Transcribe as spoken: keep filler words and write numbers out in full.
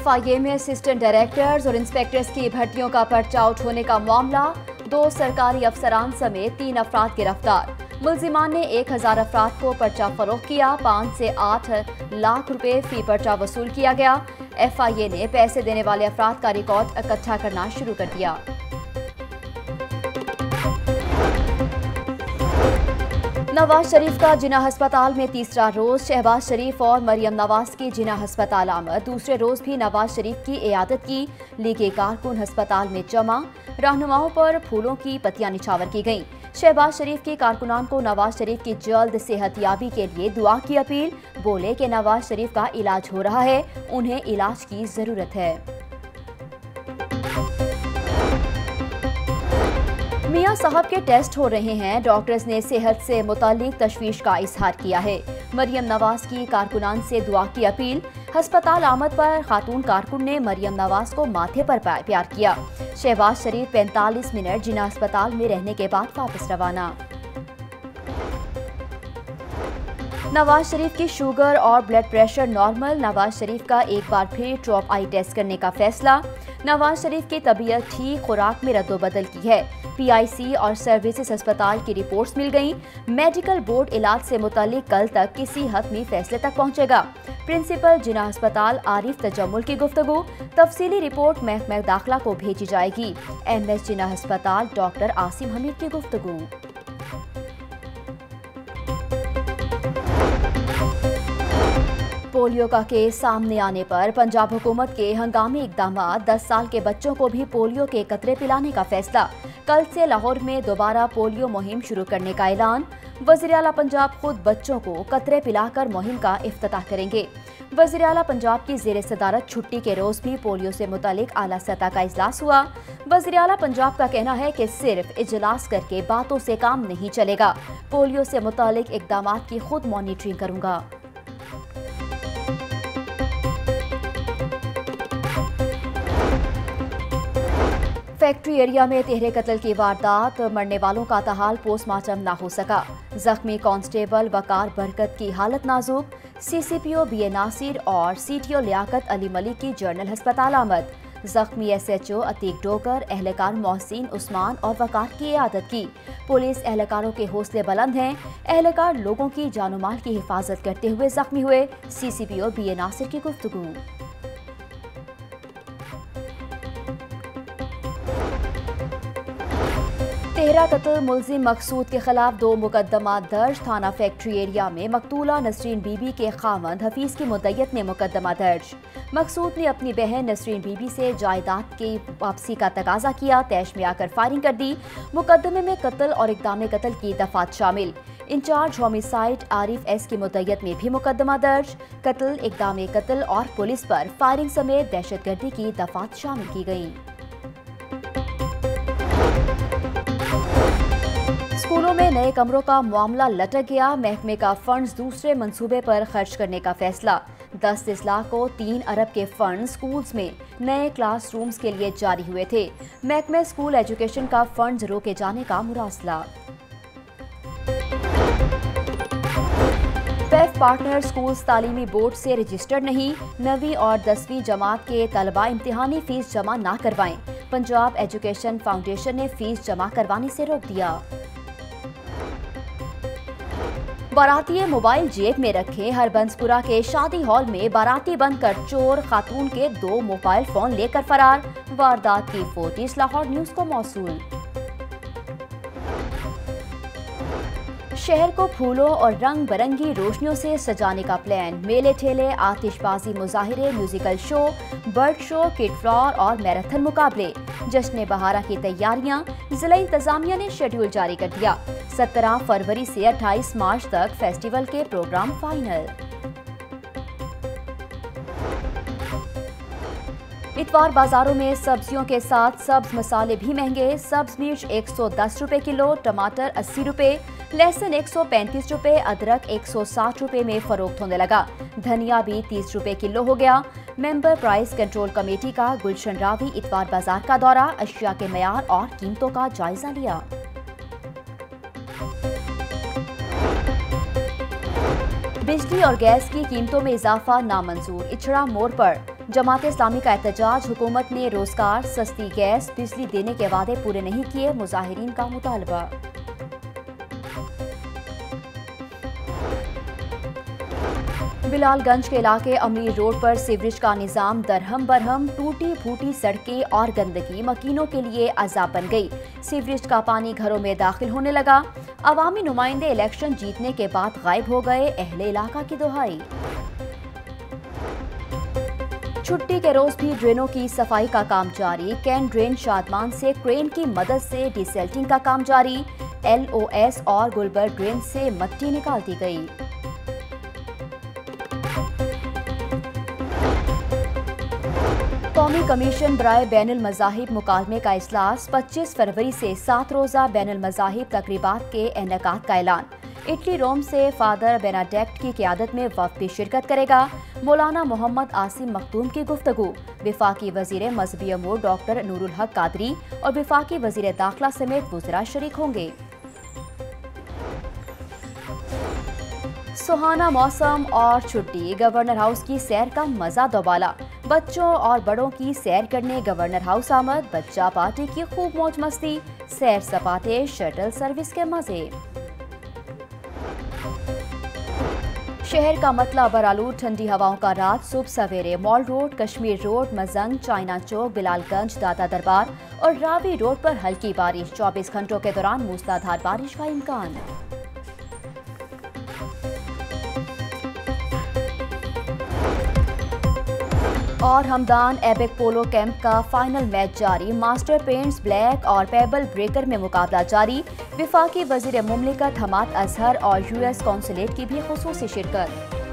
F I ए में assistant directors और inspectors की भर्तियों का पर्चा आउट होने का मामला, दो सरकारी अफसरान समेत तीन अफराद गिरफ्तार। मुल्जिमान ने एक हजार अफराद को पर्चा फरोख्त किया। पाँच से आठ लाख रुपए फी पर्चा वसूल किया गया। एफ आई ए ने पैसे देने वाले अफराद का रिकॉर्ड इकट्ठा करना शुरू कर दिया। नवाज शरीफ का जिना अस्पताल में तीसरा रोज, शहबाज शरीफ और मरियम नवाज की जिना अस्पताल आमद। दूसरे रोज भी नवाज शरीफ की इयादत की। लीगी कारकुन अस्पताल में जमा, रहनुमाओं पर फूलों की पत्तियां निछावर की गईं। शहबाज शरीफ के कारकुनान को नवाज शरीफ की जल्द सेहतयाबी के लिए दुआ की अपील। बोले कि नवाज शरीफ का इलाज हो रहा है, उन्हें इलाज की जरूरत है। मियां साहब के टेस्ट हो रहे हैं, डॉक्टर्स ने सेहत से मुतालिक तशवीश का इजहार किया है। मरियम नवाज की कारकुनान से दुआ की अपील। अस्पताल आमद पर खातून कारकुन ने मरियम नवाज को माथे पर प्यार किया। शहबाज शरीफ पैंतालीस मिनट जिना अस्पताल में रहने के बाद वापस रवाना। नवाज शरीफ की शुगर और blood pressure normal, Nawaz Sharif का एक बार फिर ड्रॉप आई टेस्ट करने का फैसला। नवाज शरीफ की तबीयत ठीक, खुराक में रद्दोबदल की है। पी आई सी और सर्विसेज अस्पताल की रिपोर्ट्स मिल गईं। मेडिकल बोर्ड इलाज से मुतालिक कल तक किसी हतमी फैसले तक पहुंचेगा। प्रिंसिपल जिना अस्पताल आरिफ तजम्मुल की गुफ्तगू, तफसीली रिपोर्ट महकमा दाखिला को भेजी जाएगी। एम एस जिना अस्पताल डॉक्टर आसिम हमीद की गुफ्तगू। पोलियो का केस सामने आने पर पंजाब हुकूमत के हंगामी इकदाम, दस साल के बच्चों को भी पोलियो के कतरे पिलाने का फैसला। कल से लाहौर में दोबारा पोलियो मुहिम शुरू करने का ऐलान। वज़ीर आला पंजाब खुद बच्चों को कतरे पिलाकर मुहिम का इफ्तिताह करेंगे। वज़ीर आला पंजाब की ज़ेर सदारत छुट्टी के रोज भी पोलियो से मुतालिक आला सतह का इजलास हुआ। वज़ीर आला पंजाब का कहना है कि सिर्फ इजलास करके बातों से काम नहीं चलेगा। पोलियो से मुतालिक इकदाम की खुद मॉनिटरिंग करूंगा। फैक्ट्री एरिया में तिहरे कत्ल की वारदात, मरने वालों का ताहाल पोस्टमार्टम ना हो सका। जख्मी कांस्टेबल वकार बरकत की हालत नाजुक। C C P O B A Nasir और C T O Liaquat Ali Malik की जनरल अस्पताल आमद। जख्मी S H O Atiq Dokar, एहलकार मोहसिन उस्मान और वकार की इयादत की। पुलिस एहलकारों के हौसले बुलंद हैं। एहलकार लोगों की जानो माल की हिफाजत करते हुए जख्मी हुए। C C P O B A Nasir की गुफ्तगू। तेहरा कत्ल मुलजिम मकसूद के खिलाफ दो मुकदमा दर्ज। थाना फैक्ट्री एरिया में मकतूला नसरीन बीबी के खामद हफीज की मुद्दत में मुकदमा दर्ज। मकसूद ने अपनी बहन नसरीन बीबी से जायदाद की वापसी का तकाजा किया। तैश में आकर फायरिंग कर दी। मुकदमे में कत्ल और इक़दाम कत्ल की दफात शामिल। इंचार्ज होमिसाइड आरिफ एस की मुद्दत में भी मुकदमा दर्ज। कत्ल, इक़दाम कत्ल और पुलिस पर फायरिंग समेत दहशतगर्दी की दफात शामिल की गयी। स्कूलों में नए कमरों का मामला लटक गया। महकमे का फंड्स दूसरे मंसूबे पर खर्च करने का फैसला। दस अजला को तीन अरब के फंड स्कूल्स में नए क्लासरूम्स के लिए जारी हुए थे। महकमे स्कूल एजुकेशन का फंड्स रोके जाने का मुरासला। पैफ पार्टनर स्कूल्स तालीमी बोर्ड से रजिस्टर्ड नहीं। नवीं और दसवीं जमात के तलबा इम्तिहानी फीस जमा ना करवाएं। पंजाब एजुकेशन फाउंडेशन ने फीस जमा करवाने से रोक दिया। बाराती मोबाइल जेब में रखे। हरबंसपुरा के शादी हॉल में बाराती बनकर चोर खातून के दो मोबाइल फोन लेकर फरार। वारदात की फोटोज लाहौर न्यूज को मौसूल। शहर को फूलों और रंग बिरंगी रोशनियों से सजाने का प्लान। मेले ठेले, आतिशबाजी मुजाहिरे, musical show, bird show, kid floor और मैराथन मुकाबले। जश्न बहारा की तैयारियां। जिला इंतजामिया ने शेड्यूल जारी कर दिया। सत्रह फरवरी से अट्ठाईस मार्च तक फेस्टिवल के प्रोग्राम फाइनल। इतवार बाजारों में सब्जियों के साथ सब्ज मसाले भी महंगे। सब्ज मिर्च एक सौ दस रुपए किलो, टमाटर अस्सी रुपए, लहसुन एक सौ पैंतीस रुपए, अदरक एक सौ साठ रुपए में फरोख्त होने लगा। धनिया भी तीस रुपए किलो हो गया। मेंबर प्राइस कंट्रोल कमेटी का गुलशन रावी इतवार बाजार का दौरा, अशिया के मयार और कीमतों का जायजा लिया। बिजली और गैस की कीमतों में इजाफा नामंजूर। इचड़ा मोड़ पर जमात इस्लामी का एहतजाज, हुकूमत ने रोजगार, सस्ती गैस, बिजली देने के वादे पूरे नहीं किए, मुजाहिरीन का मुतालबा। बिलालगंज के इलाके अमीर रोड पर सीवरेज का निजाम दरहम बरहम, टूटी फूटी सड़कें और गंदगी मकीनों के लिए अजाब बन गई। सीवरेज का पानी घरों में दाखिल होने लगा। अवामी नुमाइंदे इलेक्शन जीतने के बाद गायब हो गए, अहले इलाका की दुहाई। छुट्टी के रोज भी ड्रेनों की सफाई का काम जारी। कैन ड्रेन शादमान से क्रेन की मदद से डिसेल्टिंग का काम जारी। एल ओ एस और गुलबर्ग ड्रेन से मट्टी निकाल दी गई। कौमी कमीशन बराए बैनुल मज़ाहिब मुकालमे का इजलास, पच्चीस फरवरी से सात रोज़ा बैनुल मज़ाहिब तकरीबात के इनेकाद का ऐलान। इटली रोम से फादर बेनाडेक्ट की क़ियादत में वफ़द भी शिरकत करेगा। मौलाना मोहम्मद आसिम मखदूम की गुफ्तगू। विफाकी वज़ीर मजहबी अमूर डॉक्टर नूरुल हक कादरी और विफाकी वज़ीर दाखिला समेत वज़रा शरीक होंगे। सुहाना मौसम और छुट्टी, गवर्नर हाउस की सैर का मजा दोबाला। बच्चों और बड़ों की सैर करने गवर्नर हाउस आमद। बच्चा पार्टी की खूब मौज मस्ती, सैर सपाटे, शटल सर्विस के मजे। शहर का मतला बरालूद, ठंडी हवाओं का रात। सुबह सवेरे Mall Road, Kashmir Road, Mozang, China Chowk, Bilalganj, Data Darbar और रावी रोड पर हल्की बारिश। चौबीस घंटों के दौरान मूसलाधार बारिश का इम्कान। और हमदान एबेक पोलो कैंप का फाइनल मैच जारी। मास्टर पेंट्स ब्लैक और पेबल ब्रेकर में मुकाबला जारी। विफाकी वजीर मुमलिकत हमाद अजहर और यूएस कौंसलेट की भी खुसूसी शिरकत।